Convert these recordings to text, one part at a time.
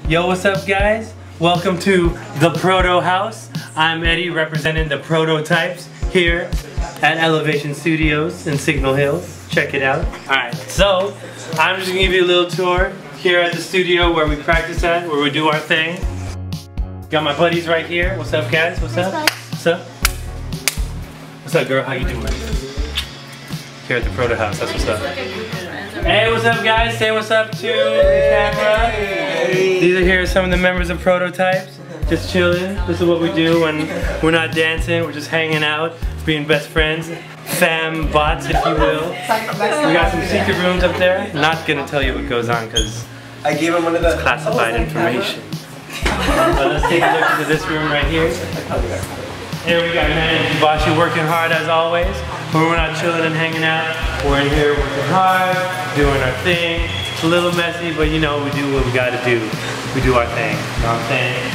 Yo, what's up guys? Welcome to the Proto House. I'm Eddie representing the prototypes here at Elevation Studios in Signal Hills. Check it out. Alright, so I'm just gonna give you a little tour here at the studio where we practice at, where we do our thing. Got my buddies right here. What's up guys? What's up? What's up? What's up girl? How you doing? Here at the Proto House, that's what's up. Hey, what's up guys? Say what's up to the camera. These are here some of the members of Prototypes. Just chilling. This is what we do when we're not dancing. We're just hanging out, being best friends. Fambots, if you will. We got some secret rooms up there. Not gonna tell you what goes on because I gave him one of the classified information. But let's take a look into this room right here. Here we got man and Bashi working hard as always. When we're not chilling and hanging out, we're in here working hard, doing our thing. It's a little messy, but you know, we do what we gotta do. We do our thing, you know what I'm saying?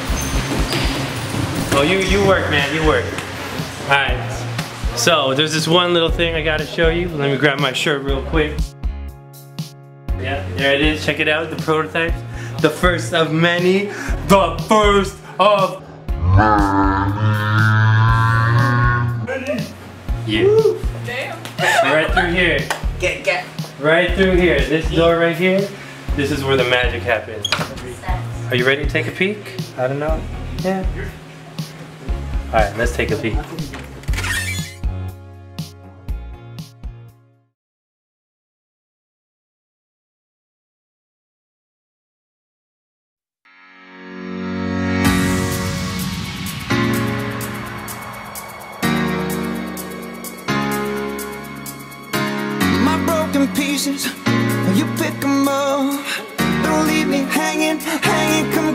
Oh, you work, man, you work. Alright, so there's this one little thing I gotta show you. Let me grab my shirt real quick. Yeah, there it is, check it out, the prototypes. The first of many, the first of yeah. Damn. Right through here. Get. Right through here. This door right here. This is where the magic happens. Are you ready to take a peek? I don't know. Yeah. Alright, let's take a peek. Pieces, you pick them up. Don't leave me hanging, come